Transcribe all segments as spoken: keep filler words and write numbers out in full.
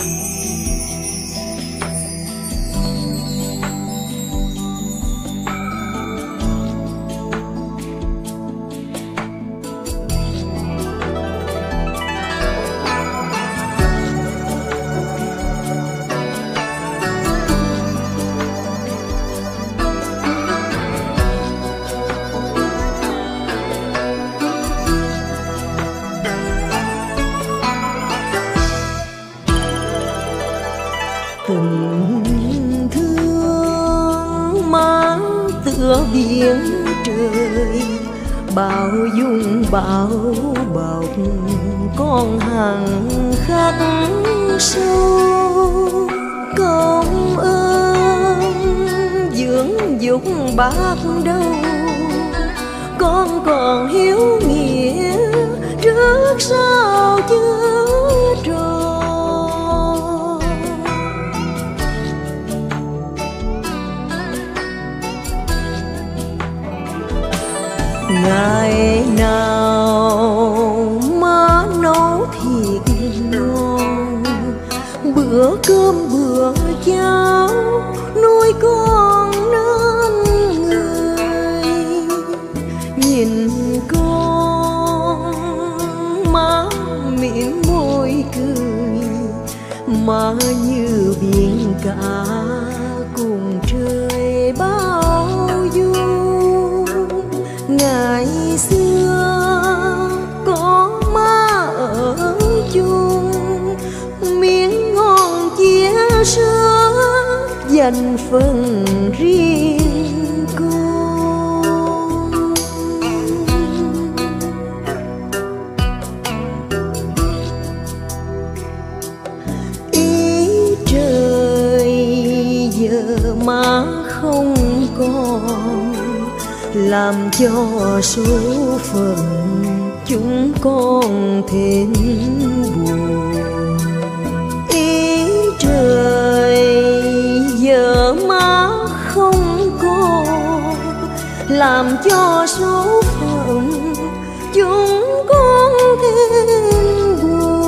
Tình thương má tựa biển trời, bao dung bao bọc con hằng khắc sâu. Công ơn dưỡng dục bác đâu, con còn hiếu nghĩa trước sau chưa tròn. Ngày nào má nấu thịt ngon, bữa cơm bữa cháo nuôi con nên người. Nhìn con má mỉm môi cười, má như biển cả cùng trời bao dung. Ngày xưa có má ở chung, miếng ngon chia sẻ dành phần riêng con. Ý trời giờ má không còn, làm cho số phận chúng con thêm buồn. Ý trời giờ má không còn, làm cho số phận chúng con thêm buồn.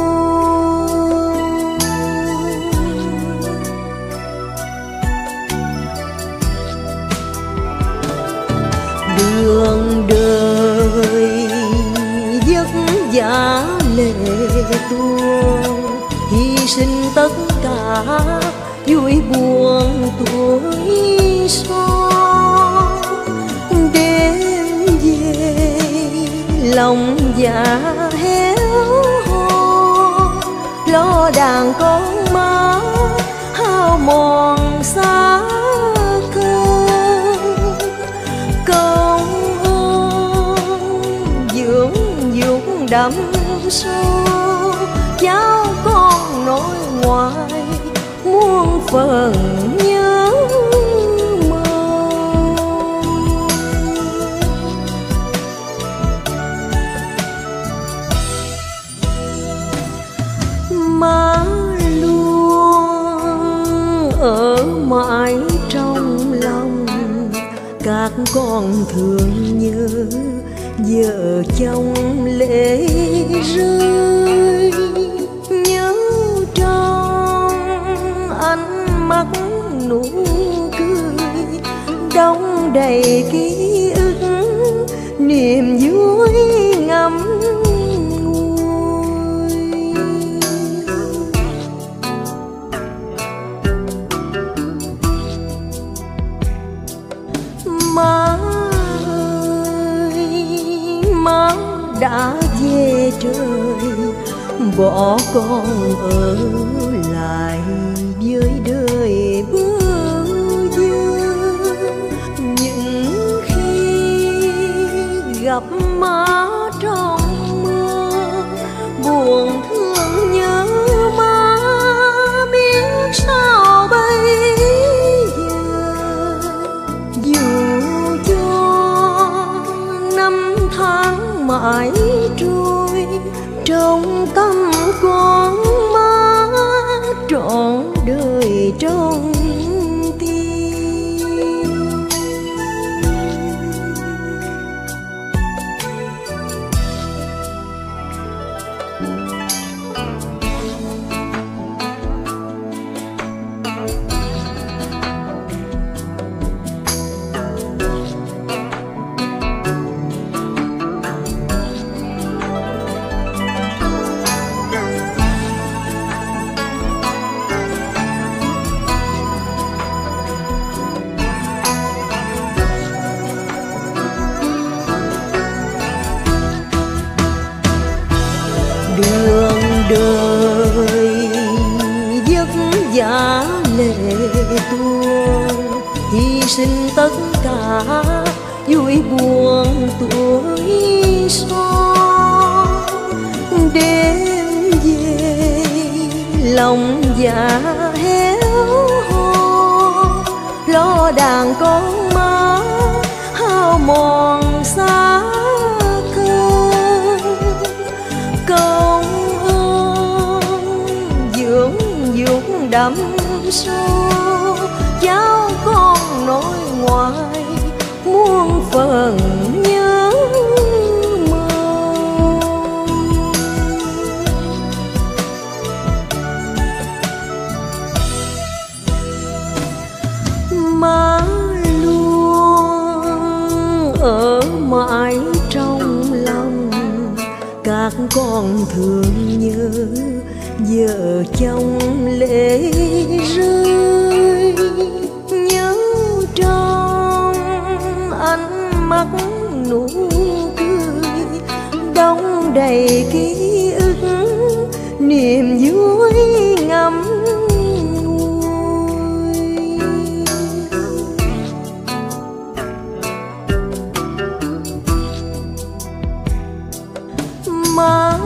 Đường đời vất vả lệ tuôn, hy sinh tất cả vui buồn tuổi son. Đêm về lòng dạ héo hon, lo đàn con má hao mòn xa cơn. Công ơn dưỡng dục đậm sâu, cháu con nội ngoại muôn phần nhớ mong. Má luôn ở mãi trong lòng, các con thương nhớ vợ chồng lệ rơi. Nhớ trong ánh mắt nụ cười, đong đầy ký ức niềm vui ngậm ngùi. Má ơi, má đã về trời, bỏ con ở lại với đời bơ vơ. Những khi gặp má trong mơ, buồn thương nhớ má biết sao bây giờ. Dù cho năm tháng mãi trôi, trong tâm con má trọn đời trong tim. đời vất vả lệ tuôn, hy sinh tất cả vui buồn tuổi son. Đêm về lòng dạ héo hon, lo đàn con má hao mòn xa cơn. Công ơn dưỡng dục đậm sâu, cháu con nội ngoại muôn phần nhớ mong. Má luôn ở mãi trong lòng, các con thương nhớ vợ chồng lệ rơi. Nhớ trong ánh mắt nụ cười, đong đầy ký ức niềm vui ngậm ngùi. Má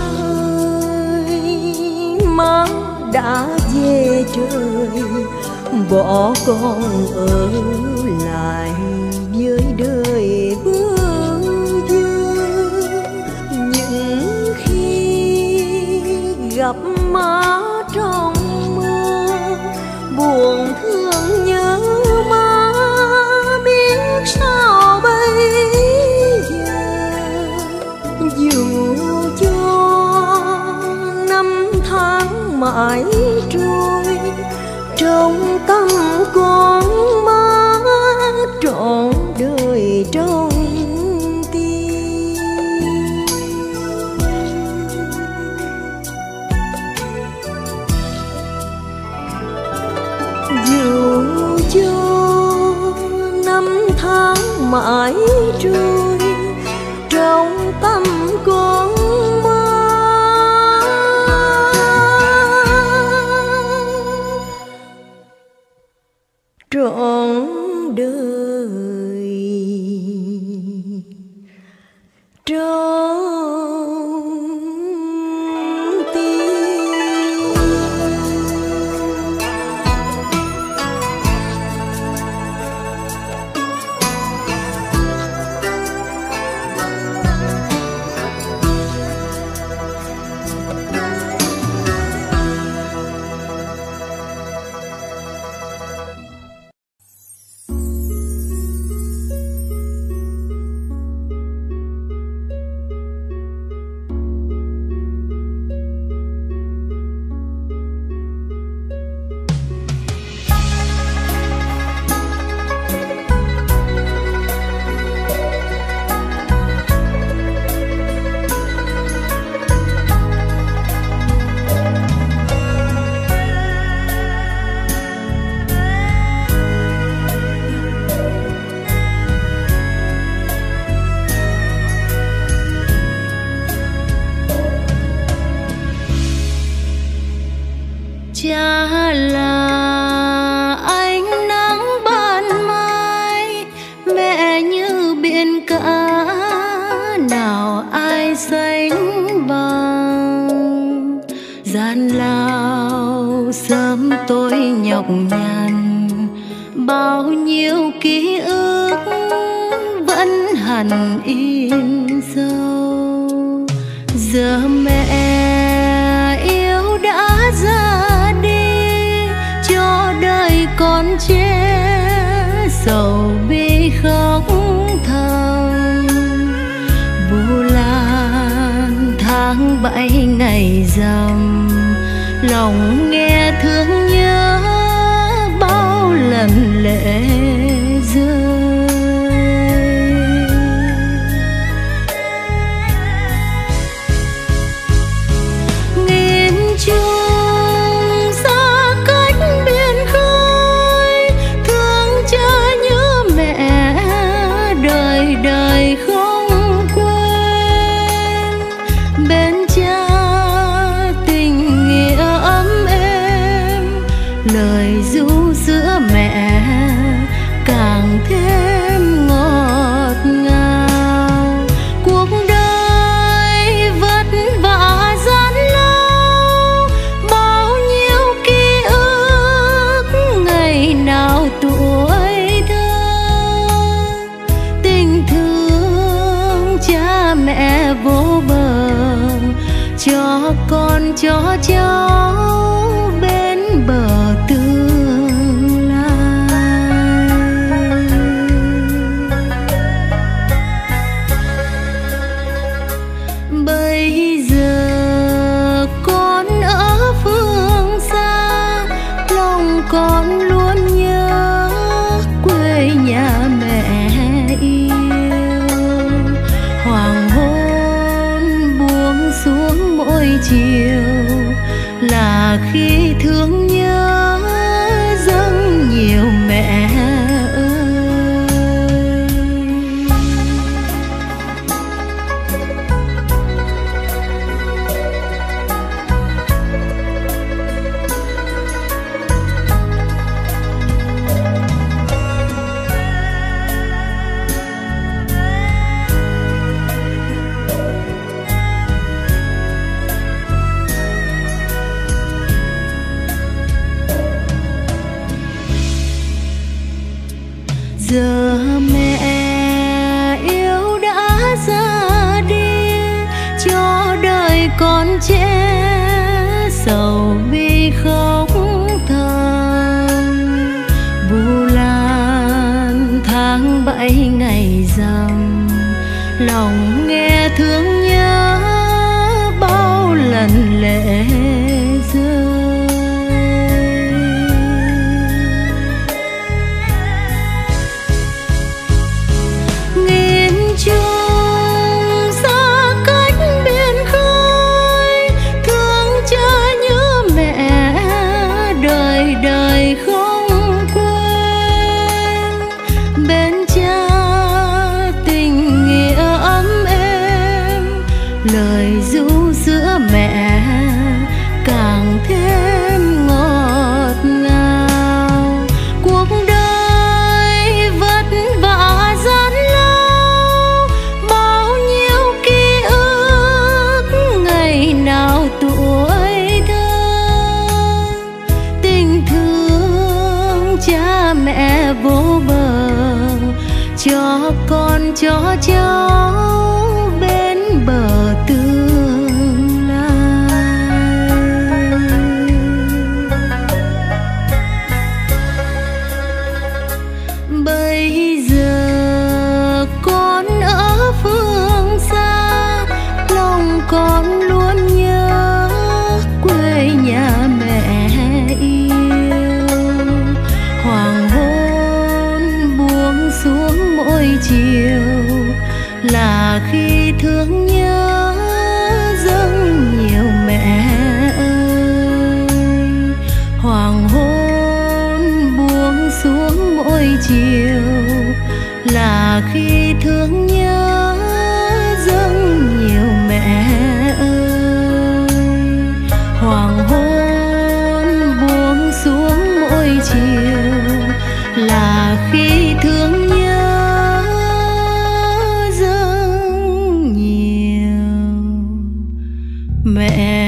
ơi, má đã về trời, bỏ con ở lại với đời bơ vơ. Những khi gặp má trong mơ, buồn thương nhớ má biết sao bây giờ. Dù cho năm tháng mãi trôi, trong tâm con má trọn đời trong tim. Dù cho năm tháng mãi trôi, trong tâm con má trọn đời trong tim. Cha là ánh nắng ban mai, mẹ như biển cả nào ai sánh bằng. Gian lao sớm tối nhọc nhằn, bao nhiêu ký ức vẫn hằn in sâu. Giờ mẹ yêu đã ra con che sầu bi khóc thầm. Vu lan tháng bảy ngày rằm, lòng nghe thương nhớ bao lần lệ rơi. Nghìn chung xa cách biển khơi, thương cha nhớ mẹ đời đời không quên. Bên cha con cho cháu bên bờ tương lai. Bây giờ con ở phương xa, lòng con luôn nhớ quê nhà mẹ yêu. Hoàng hôn buông xuống mỗi chiều là khi thương nhớ dâng nhiều mẹ ơi. Giờ mẹ yêu đã ra đi, cho đời con trẻ sầu bi khóc thầm. Vu lan tháng bảy ngày rằm, lòng nghe thương nhớ bao lần lệ rơi. Lời ru sữa mẹ càng thêm ngọt ngào. Cuộc đời vất vả gian lao, bao nhiêu ký ức ngày nào tuổi thơ. Tình thương cha mẹ vô bờ, cho con cho cháu bên bờ tương lai. Bây giờ con ở phương xa, lòng con luôn nhớ quê nhà mẹ yêu. Hoàng hôn buông xuống mỗi chiều là khi thương nhớ dâng nhiều mẹ ơi. Hoàng hôn buông xuống mỗi chiều là khi thương nhớ dâng nhiều mẹ ơi. Hoàng hôn buông xuống mỗi chiều là khi thương nhớ mẹ.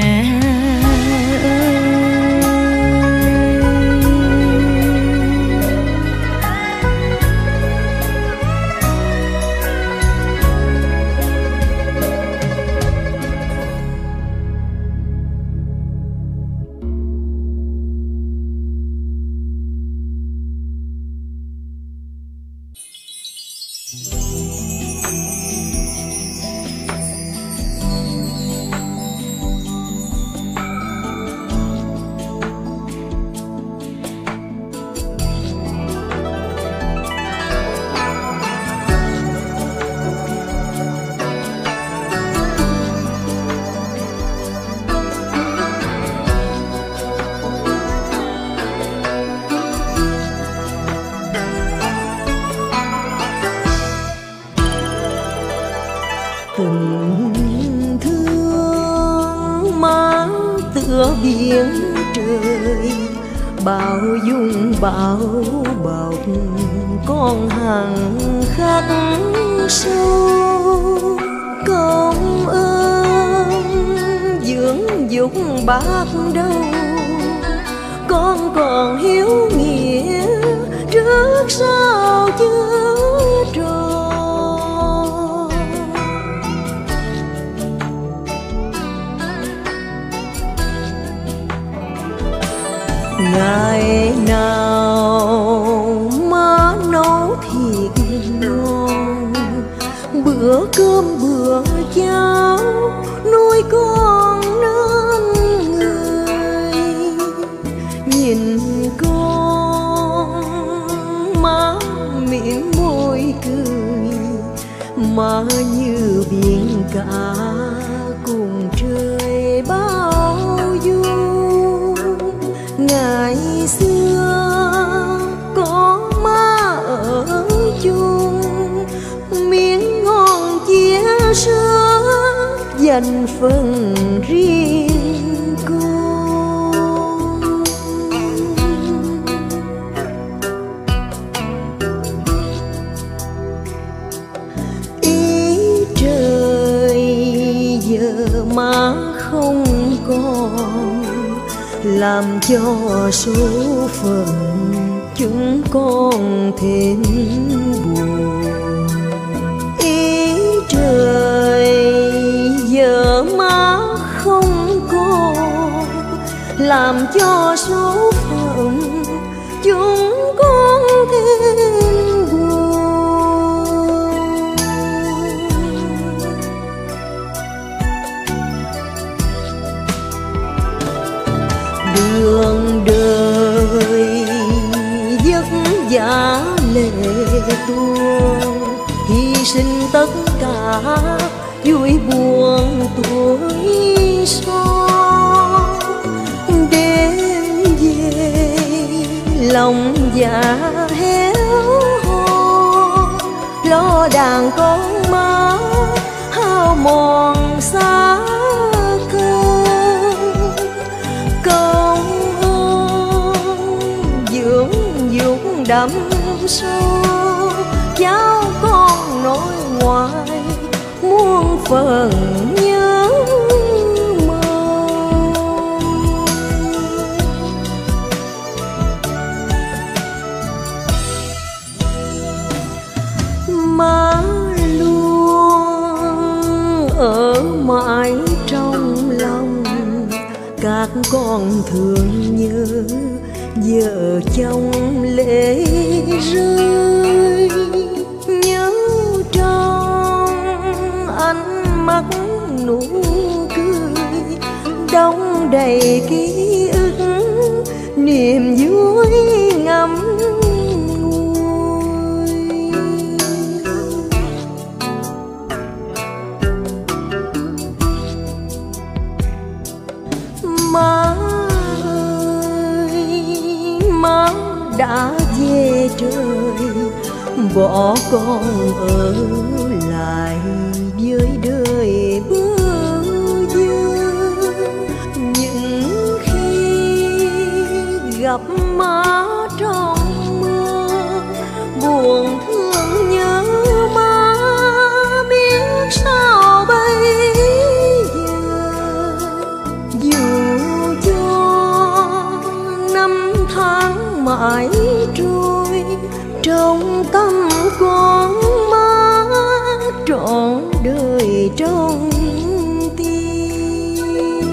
Tình thương mang tựa biển trời, bao dung bao bọc con hằng khắc sâu. Công ơn dưỡng dục bác đâu, con còn hiếu nghĩa trước sau chưa tròn. ngày nào má nấu thiệt ngon, bữa cơm bữa cháo nuôi con nên người. Nhìn con má mỉm môi cười, má như biển cả cùng trời bao dung. Ngày xưa có má ở chung, miếng ngon chia sữa dành phần riêng con. Ý trời giờ má không còn, làm cho số phận chúng con thêm buồn. Ý trời giờ má không còn, làm cho số phận chúng con thêm buồn. Đường đời vất vả lệ tuôn, hy sinh tất cả vui buồn tuổi son. Đêm về lòng dạ héo hon, lo đàn con má hao mòn xa cơn. Công ơn dưỡng dục đậm sâu, cháu con nội ngoại muôn phần nhớ mong. Má luôn ở mãi trong lòng, các con thường nhớ vợ chồng lệ rơi. Nhớ trong ánh mắt nụ cười, đong đầy ký ức niềm vui ngậm ngùi. Má ơi, má đã về trời, bỏ con ở lại với đời bơ vơ. Những khi gặp má trong mơ, buồn thương nhớ má biết sao bây giờ. Dù cho năm tháng mãi trôi, trong tâm con má trọn đời trong tim.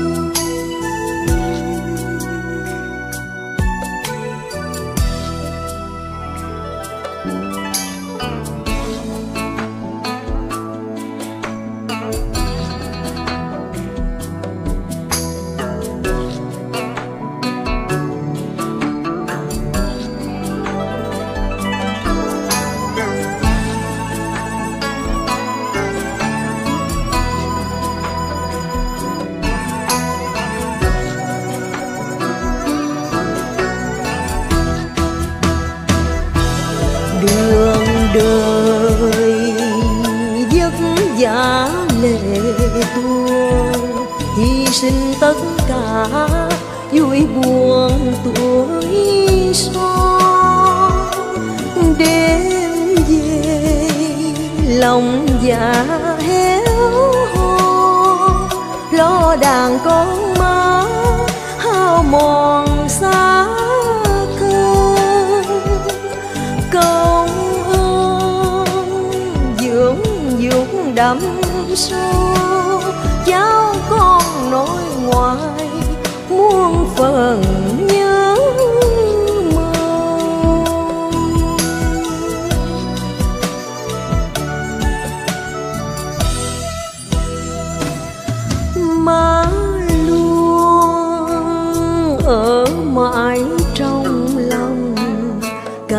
Đường đời vất vả lệ tuôn, hy sinh tất cả vui buồn tuổi son. Đêm về lòng dạ héo hon, lo đàn con má hao mòn xa cơn. Công ơn dưỡng dục đậm sâu, cháu con nội ngoại muôn phần nhớ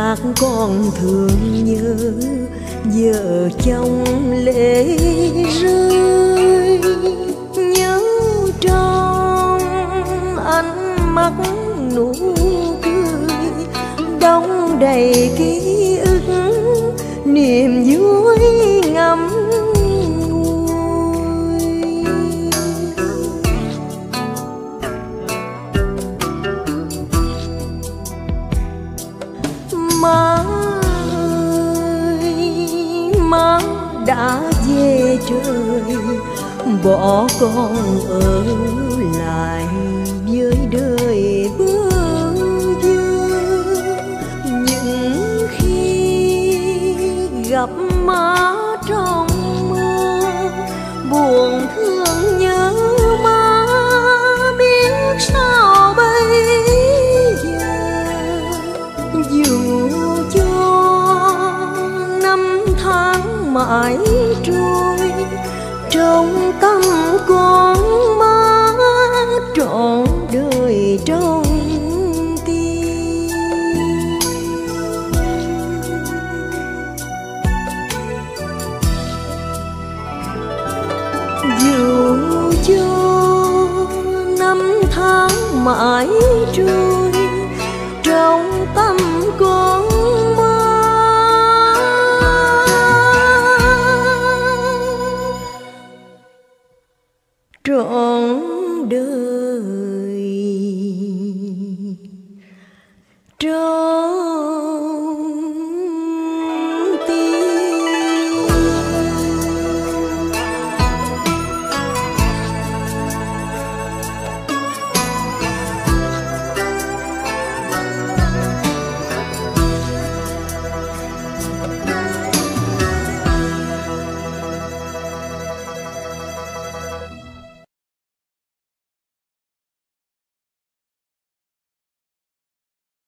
khác còn thương nhớ, vợ chồng lệ rơi. Nhớ trong ánh mắt nụ cười, đong đầy ký ức niềm vui ngậm ngùi. Má ơi, má đã về trời, bỏ con ở lại với đời bơ vơ. Những khi gặp má trong mơ, buồn thương nhớ má biết sao bây giờ. Dù cho năm tháng mãi trôi, trong tâm con má trọn đời trong tim. Dù cho năm tháng mãi trôi, trong tâm con má trọn đời trong